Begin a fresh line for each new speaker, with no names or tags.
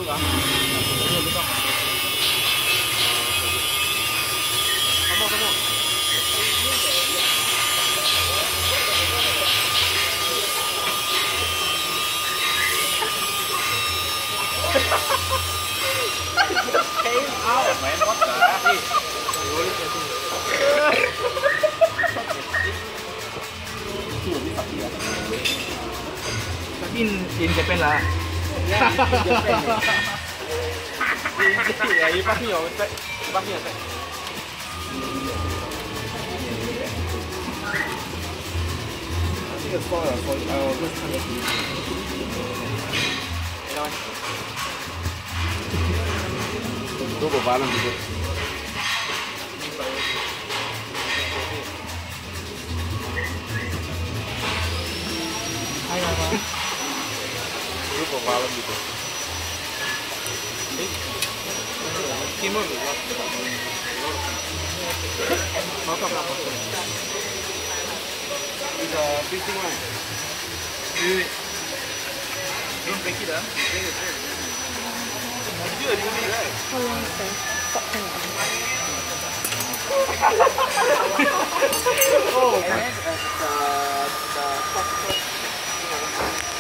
dulu kan? Dulu kan? Kamu. Came out, man. What the? Hey, tapi in Japan lah. Ya, in Japan. Ya, ibaratnya tak.这个烧了，我这看着挺。如果完了你就。还有吗？如果完了你就。金门比较。好看不？这个冰淇淋。Belum pakai dah. Dia ni right. Oh,